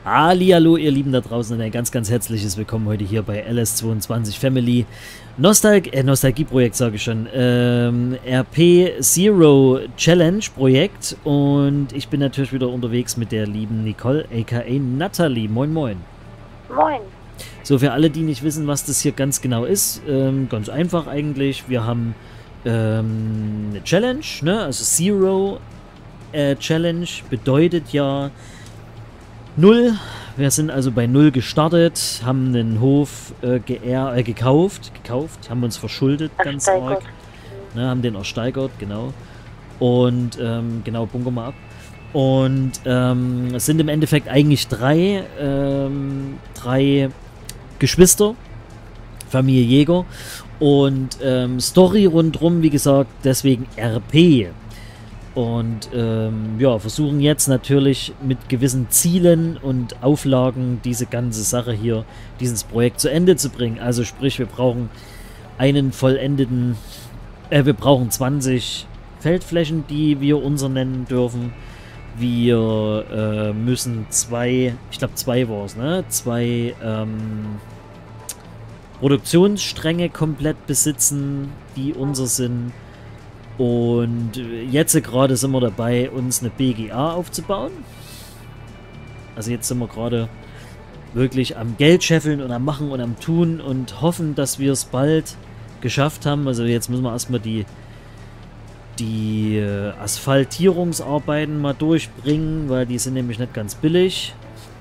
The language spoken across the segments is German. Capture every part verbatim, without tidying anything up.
Hallihallo, ihr Lieben da draußen und ein ganz, ganz herzliches Willkommen heute hier bei L S zweiundzwanzig Family. Nostal äh, Nostalgie-Projekt, sage ich schon. Ähm, R P Zero Challenge Projekt. Und ich bin natürlich wieder unterwegs mit der lieben Nicole, aka Natalie. Moin, moin. Moin. So, für alle, die nicht wissen, was das hier ganz genau ist, ähm, ganz einfach eigentlich. Wir haben ähm, eine Challenge, ne? Also Zero äh, Challenge bedeutet ja Null. Wir sind also bei Null gestartet, haben einen Hof äh, geehr, äh, gekauft, gekauft, haben uns verschuldet ganz arg, ne, haben den ersteigert, genau. Und ähm, genau, bunker mal ab. Und ähm, es sind im Endeffekt eigentlich drei, ähm, drei Geschwister, Familie Jäger. Und ähm, Story rundrum, wie gesagt, deswegen R P. Und ähm, ja, versuchen jetzt natürlich mit gewissen Zielen und Auflagen diese ganze Sache hier, dieses Projekt zu Ende zu bringen. Also sprich, wir brauchen einen vollendeten, äh, wir brauchen zwanzig Feldflächen, die wir unser nennen dürfen. Wir äh, müssen zwei, ich glaube zwei war es, ne? Zwei ähm, Produktionsstränge komplett besitzen, die unser sind. Und jetzt gerade sind wir dabei, uns eine B G A aufzubauen. Also jetzt sind wir gerade wirklich am Geld scheffeln und am Machen und am Tun und hoffen, dass wir es bald geschafft haben. Also jetzt müssen wir erstmal die, die Asphaltierungsarbeiten mal durchbringen, weil die sind nämlich nicht ganz billig.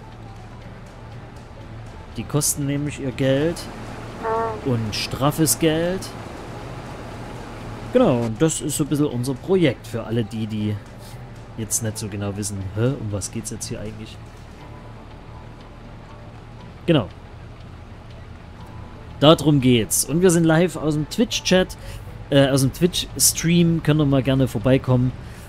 Die kosten nämlich ihr Geld und straffes Geld. Genau, und das ist so ein bisschen unser Projekt für alle die, die jetzt nicht so genau wissen, hä, um was geht's jetzt hier eigentlich? Genau. Darum geht's. Und wir sind live aus dem Twitch-Chat, äh, aus dem Twitch-Stream, könnt ihr mal gerne vorbeikommen.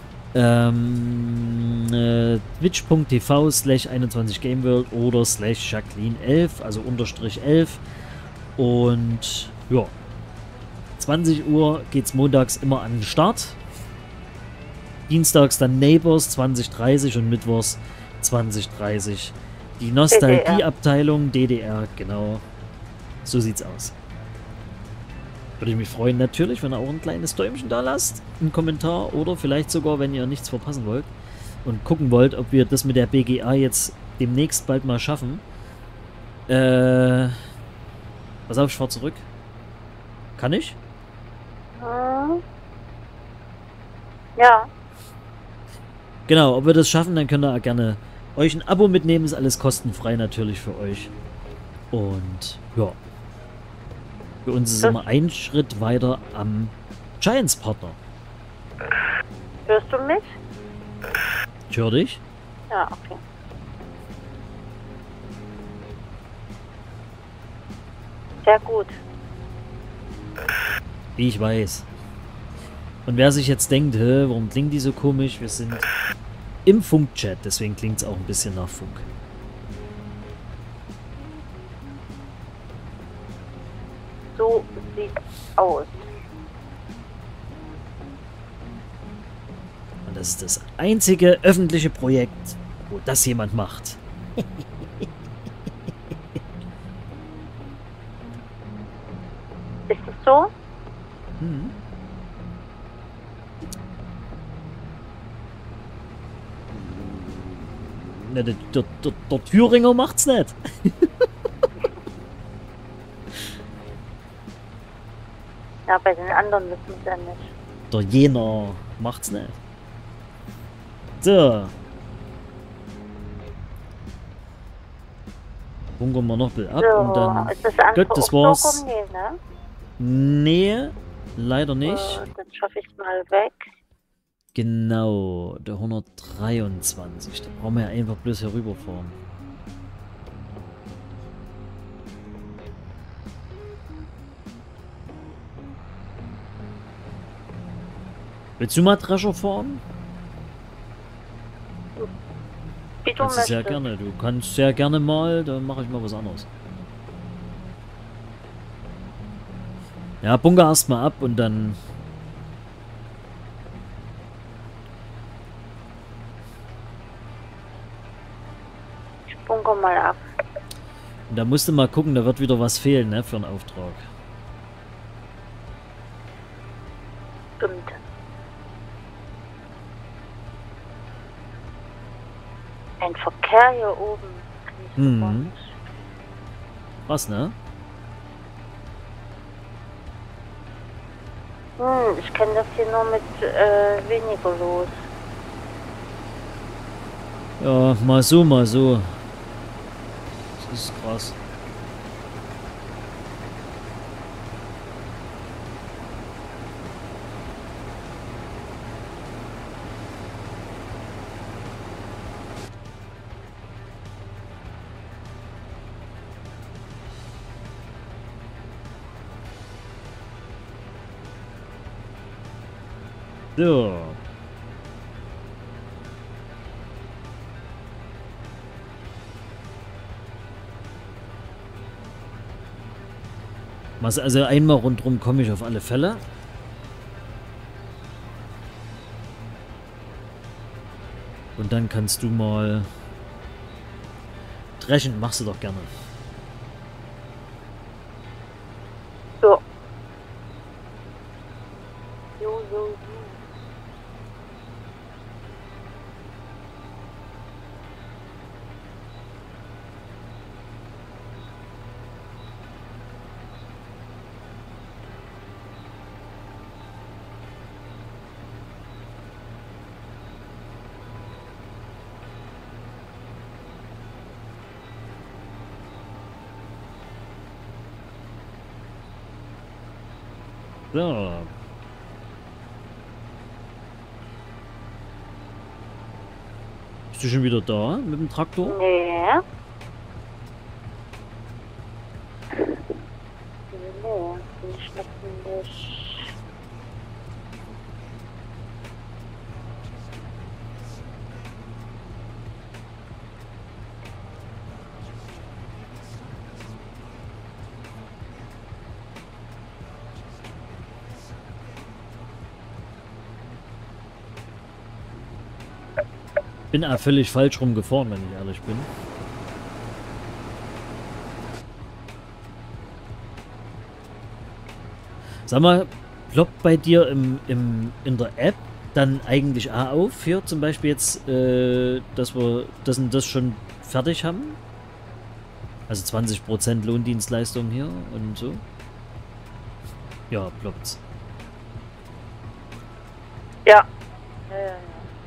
Ähm, äh, twitch punkt tv slash einundzwanzig gameworld oder slash Jacqueline elf, also unterstrich elf. Und, ja. zwanzig Uhr geht's montags immer an den Start. Dienstags dann Neighbors zwanzig dreißig und mittwochs zwanzig dreißig. Die Nostalgie-Abteilung D D R, genau. So sieht's aus. Würde ich mich freuen natürlich, wenn ihr auch ein kleines Däumchen da lasst, einen Kommentar oder vielleicht sogar, wenn ihr nichts verpassen wollt und gucken wollt, ob wir das mit der B G A jetzt demnächst bald mal schaffen. Äh, pass auf, ich fahr zurück. Kann ich? Ja. Genau, ob wir das schaffen, dann könnt ihr gerne euch ein Abo mitnehmen. Ist alles kostenfrei natürlich für euch. Und ja. Für uns ist immer ein Schritt weiter am Giants-Partner. Hörst du mich? Ich höre dich. Ja, okay. Sehr gut. Ich weiß. Und wer sich jetzt denkt, hä, warum klingt die so komisch? Wir sind im Funk-Chat, deswegen klingt es auch ein bisschen nach Funk. So sieht's aus. Und das ist das einzige öffentliche Projekt, wo das jemand macht. Ist es so? Hm. Ne, der, der, der, der Thüringer macht's nicht. Ja, bei den anderen wissen wir es ja nicht. Der Jener macht's nicht. So. Bunkern wir noch ein bisschen ab So, und dann... ist das andere Gut, das auch war's. so? Nee, ne? Nee, leider nicht. So, dann schaffe ich es mal weg. Genau, der hundertdreiundzwanzig. Da brauchen wir ja einfach bloß herüberfahren. Willst du mal Drescher fahren? Wie du Kannst du sehr möchtest. gerne. Du kannst sehr gerne mal, dann mache ich mal was anderes. Ja, bunker erstmal ab und dann... bunker mal ab. Und da musst du mal gucken, da wird wieder was fehlen, ne, für einen Auftrag. Stimmt. Ein Verkehr hier oben. Kann ich Mhm. gar nicht. Was, ne? Hm, ich kenne das hier nur mit äh, weniger los. Ja, mal so, mal so. Das ist krass. So. Was, also einmal rundherum komme ich auf alle Fälle. Und dann kannst du mal dreschen, machst du doch gerne. So. Jo, jo, jo. So. Bist du schon wieder da mit dem Traktor? Nee. Nee, bin ich noch nicht. Bin auch völlig falsch rumgefahren, wenn ich ehrlich bin. Sag mal, ploppt bei dir im, im, in der App dann eigentlich auch auf, hier zum Beispiel jetzt, äh, dass wir das und das schon fertig haben? Also zwanzig Prozent Lohndienstleistung hier und so? Ja, ploppt's. Ja. Ja, ja, ja.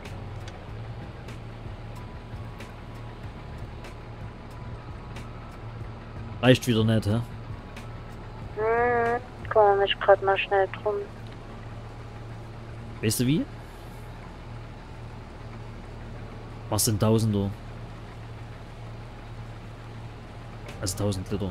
Reicht wieder nicht, hä? Hm, kümmere mich gerade mal schnell drum. Weißt du wie? Machst du in Tausender. Also tausend Liter.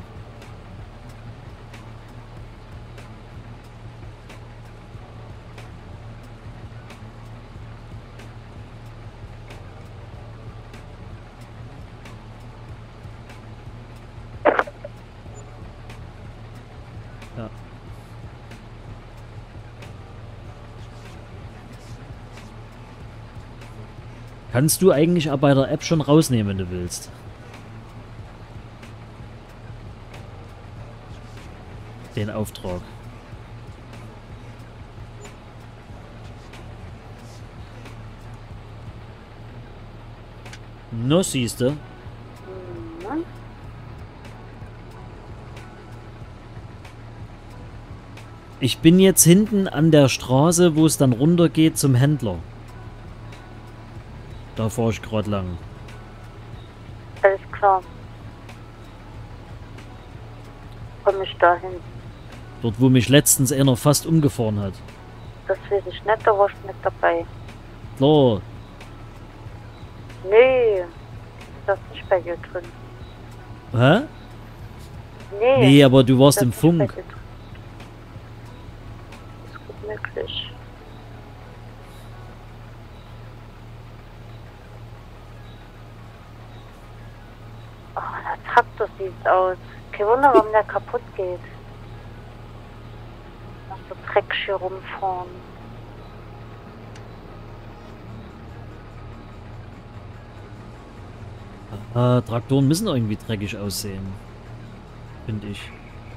Ja. Kannst du eigentlich auch bei der App schon rausnehmen, wenn du willst. Den Auftrag. No, siehste. Mhm. Ich bin jetzt hinten an der Straße, wo es dann runter geht zum Händler. Da fahre ich gerade lang. Alles klar. Komme ich dahin. Dort, wo mich letztens einer fast umgefahren hat. Das weiß ich nicht, da war ich nicht dabei. Klar. Nee. Das ist nicht bei dir drin. Hä? Nee. Nee, aber du warst das im ist nicht bei Funk. dir drin. Das ist gut möglich. Oh, der Traktor sieht aus. Kein Wunder, warum der kaputt geht. Noch so Dreck hier rumfahren. Äh, Traktoren müssen irgendwie dreckig aussehen. Finde ich.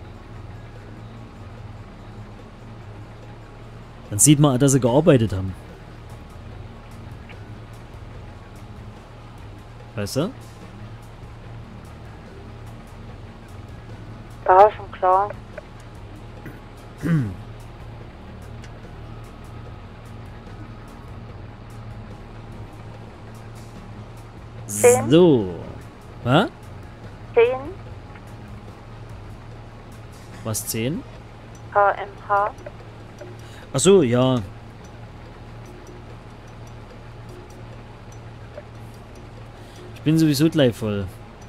Dann sieht man, dass sie gearbeitet haben. Weißt du? Ja, schon klar. Zehn? So. Hä? zehn Was, zehn? K M H. Achso, ja. Ich bin sowieso gleich voll.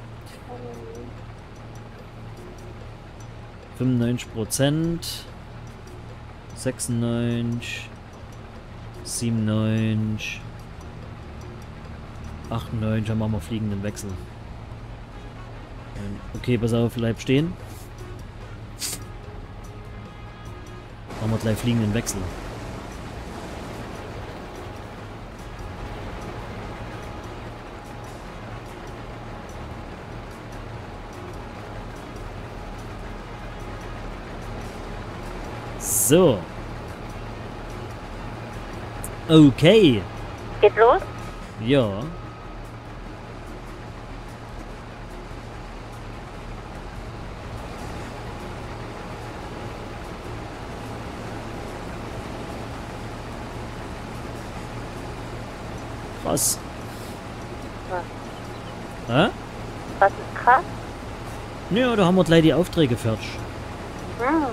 fünfundneunzig Prozent. sechsundneunzig. siebenundneunzig. achtundneunzig. Dann machen wir fliegenden Wechsel. Okay, pass auf, bleib stehen. Machen wir gleich fliegenden Wechsel. So. Okay. Geht los? Ja. Krass. Was? Hä? Was ist krass? Ja, da haben wir gleich die Aufträge fertig. Hm.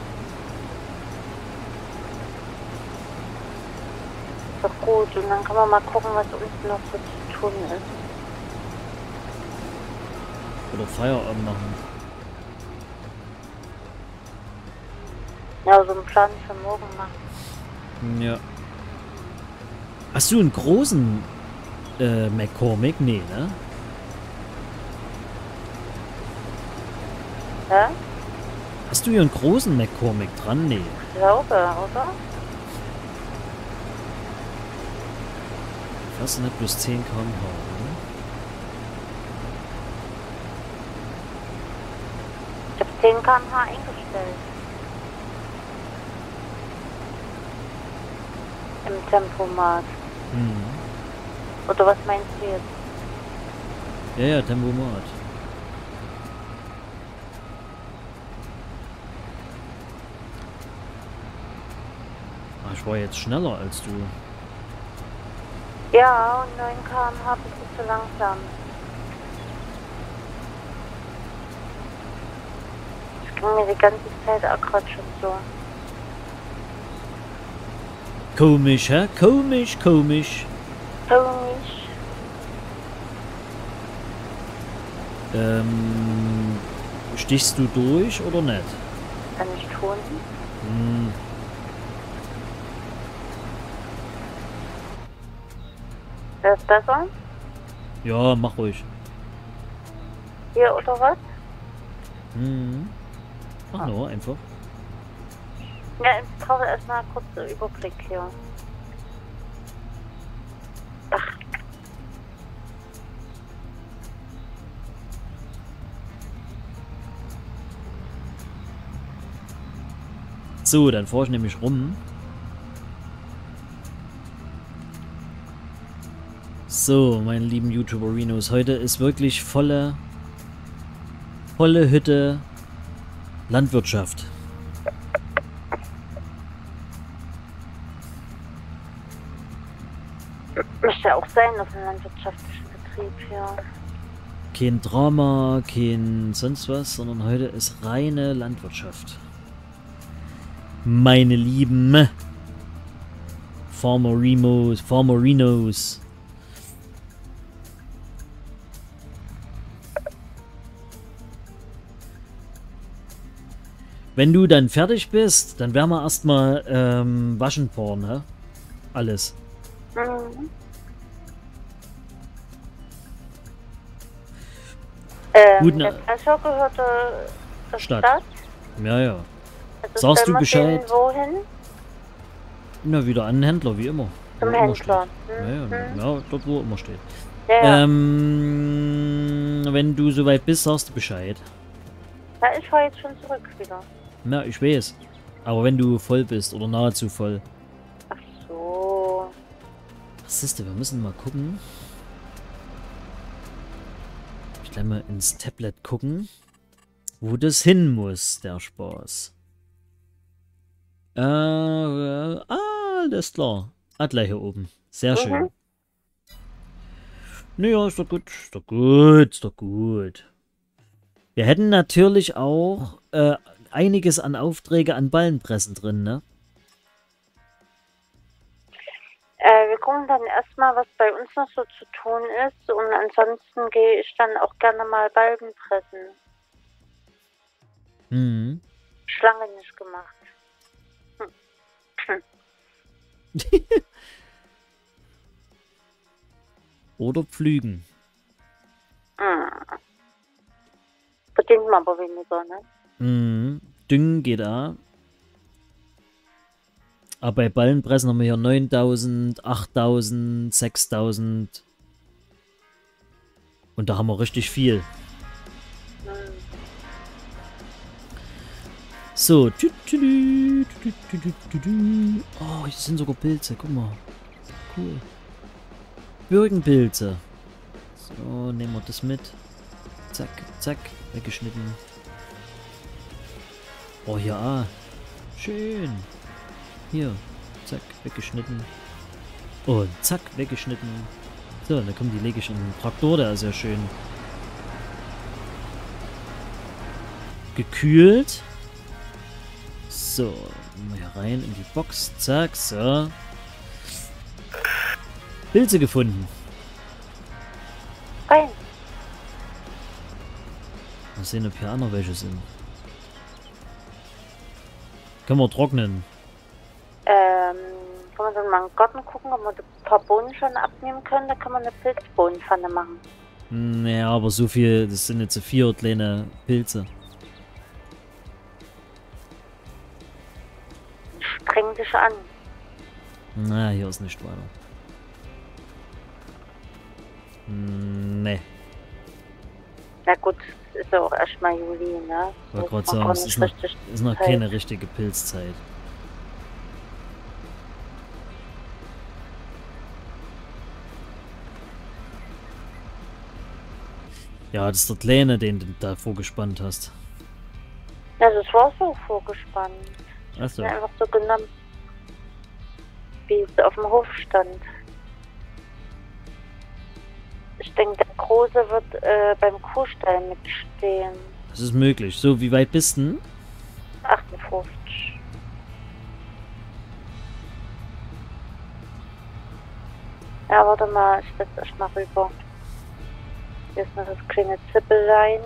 Ist doch gut. Und dann kann man mal gucken, was uns noch so zu tun ist. Oder Feierabend machen. Ja, so einen Plan für morgen machen. Ja. Hast du einen großen äh, McCormick? Nee, ne? Ja? Hast du hier einen großen McCormick dran? Nee. Ich glaube, oder? Fast nicht plus zehn Kilometer pro Stunde. Ich habe zehn Kilometer pro Stunde eingestellt. Im Tempomat. Mhm. Oder was meinst du jetzt? Ja, ja, Tempomat. Ah, ich war jetzt schneller als du. Ja, und neun Kilometer pro Stunde ist es zu langsam. Das ging mir die ganze Zeit auch gerade schon so. Komisch, hä? Komisch, komisch. Komisch. Ähm, stichst du durch oder nicht? Kann ich tun? Hm. Wäre es besser? Ja, mach ruhig. Hier oder was? Hm. Mach nur, einfach. Ja, ich brauche erstmal kurz einen Überblick hier. Ach. So, dann fahr ich nämlich rum. So, meine lieben YouTuberinos, heute ist wirklich volle, volle Hütte Landwirtschaft. Müsste auch sein, auf einem landwirtschaftlichen Betrieb, ja. Kein Drama, kein sonst was, sondern heute ist reine Landwirtschaft. Meine lieben Farmerinos, Farmerinos. Wenn du dann fertig bist, dann werden wir erstmal ähm, waschen fahren, ne? Alles. Mhm. Ähm, Gut, der na- Treasure gehörte zur Stadt. Stadt. Ja, ja. Also Sagst du stellen wir Bescheid? den wohin? Na, wieder an den Händler, wie immer. Wo Zum er immer Händler. steht. Ja, ja, Mhm. ja, dort wo er immer steht. Ja, ja. Ähm, Wenn du soweit bist, sagst du Bescheid. Ja, ich fahre jetzt schon zurück wieder. Ja, ich weiß. Aber wenn du voll bist oder nahezu voll. Ach so. Was ist denn? Wir müssen mal gucken. Ich gleich mal ins Tablet gucken, wo das hin muss, der Spaß. Äh, äh ah, alles klar. Adler hier oben. Sehr schön. Mhm. Naja, ist doch gut. Ist doch gut. Ist doch gut. Wir hätten natürlich auch äh, einiges an Aufträge an Ballenpressen drin, ne? Äh, wir gucken dann erstmal, was bei uns noch so zu tun ist. Und ansonsten gehe ich dann auch gerne mal Balken pressen. Mhm. Schlange nicht gemacht. Hm. Oder pflügen. Hm. Verdient man aber weniger, ne? Mhm. Düngen geht auch. Aber bei Ballenpressen haben wir hier neuntausend, achttausend, sechstausend. Und da haben wir richtig viel. Hm. So. Tü, tü, tü, tü, tü, tü, tü, tü. Oh, hier sind sogar Pilze. Guck mal. Cool. Birkenpilze. So, nehmen wir das mit. Zack, zack. Weggeschnitten. Oh, ja. Ah. Schön. Hier. Zack, weggeschnitten. Und zack, weggeschnitten. So, dann kommen die lege ich in den Traktor. Der ist ja schön gekühlt. So, mal hier rein in die Box. Zack, so. Pilze gefunden. Rein. Mal sehen, ob hier auch noch welche sind. Können wir trocknen. Ähm, kann man dann mal im Garten gucken, ob wir ein paar Bohnen schon abnehmen können? Da kann man eine Pilzbohnenpfanne machen. Naja, aber so viel, das sind jetzt so vier kleine Pilze. Streng dich an. Na, hier ist nicht weiter. Nee. Na gut, es ist ja auch erstmal Juli, ne? Ich wollte gerade So, sagen, man es kann ist nicht noch, richtig ist noch Zeit. keine richtige Pilzzeit. Ja, das ist der Kleine, den du da vorgespannt hast. Ja, das war so vorgespannt. Ich Achso. hab's mir einfach so genommen, wie es auf dem Hof stand. Ich denke, der Große wird äh, beim Kuhstall mitstehen. Das ist möglich. So, wie weit bist du? achtundfünfzig. Ja, warte mal, ich setze erst mal rüber. Hier ist noch das kleine Zippelein.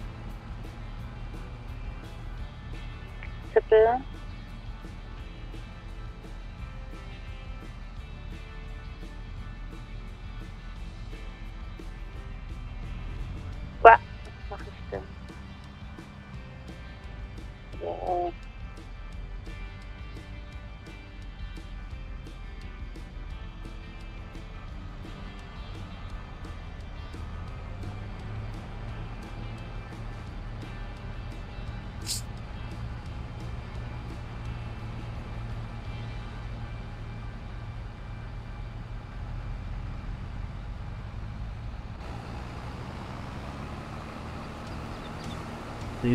Zippel. Was mache ich denn? So. So.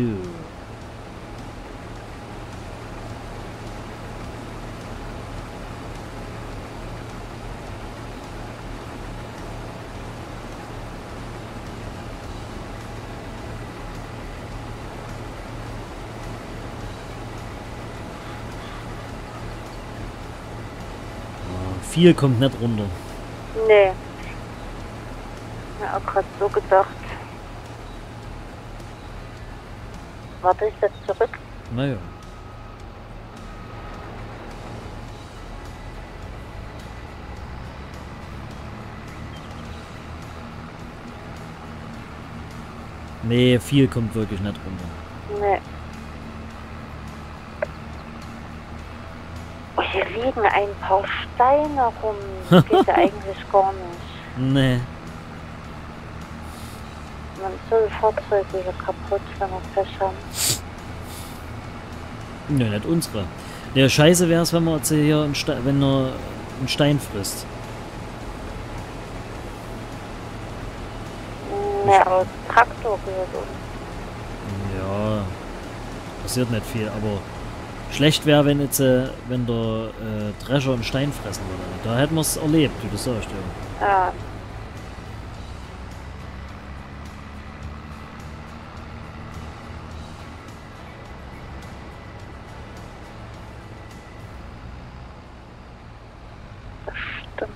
Viel kommt nicht runter. Nee. Ich hab auch gerade so gedacht. Warte, ich setze zurück. Naja. Nee, viel kommt wirklich nicht runter. Nee. Oh, hier liegen ein paar Steine rum. Das geht ja eigentlich gar nicht. Nee. Man ganz viele Fahrzeuge hier kaputt, wenn wir Pech haben. Nö, nicht unsere. Ja, scheiße wäre es, wenn man jetzt hier einen Ste wenn er einen Stein frisst. Ne, aber Traktor gehört uns. Ja, passiert nicht viel, aber schlecht wäre, wenn jetzt, äh, wenn der äh, Drescher einen Stein fressen würde. Da hätten wir es erlebt, wie du sagst, ja. Ja. Das stimmt.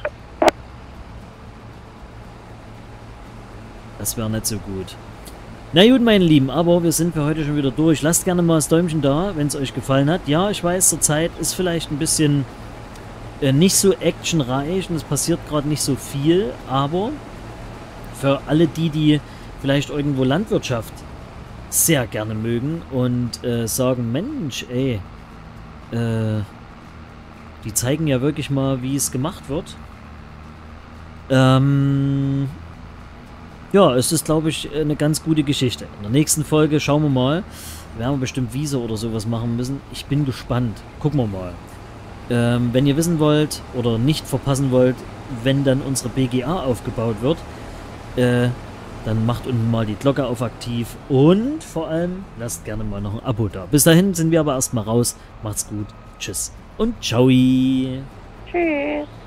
Das wäre nicht so gut. Na gut, meine Lieben, aber wir sind für heute schon wieder durch. Lasst gerne mal das Däumchen da, wenn es euch gefallen hat. Ja, ich weiß, zur Zeit ist vielleicht ein bisschen äh, nicht so actionreich und es passiert gerade nicht so viel, aber für alle die, die vielleicht irgendwo Landwirtschaft sehr gerne mögen und äh, sagen, Mensch, ey, äh, die zeigen ja wirklich mal, wie es gemacht wird. Ähm... Ja, es ist, glaube ich, eine ganz gute Geschichte. In der nächsten Folge schauen wir mal. Werden wir bestimmt Wiese oder sowas machen müssen. Ich bin gespannt. Gucken wir mal. Ähm, wenn ihr wissen wollt oder nicht verpassen wollt, wenn dann unsere B G A aufgebaut wird, äh, dann macht unten mal die Glocke auf aktiv und vor allem lasst gerne mal noch ein Abo da. Bis dahin sind wir aber erstmal raus. Macht's gut. Tschüss und ciao. Tschüss.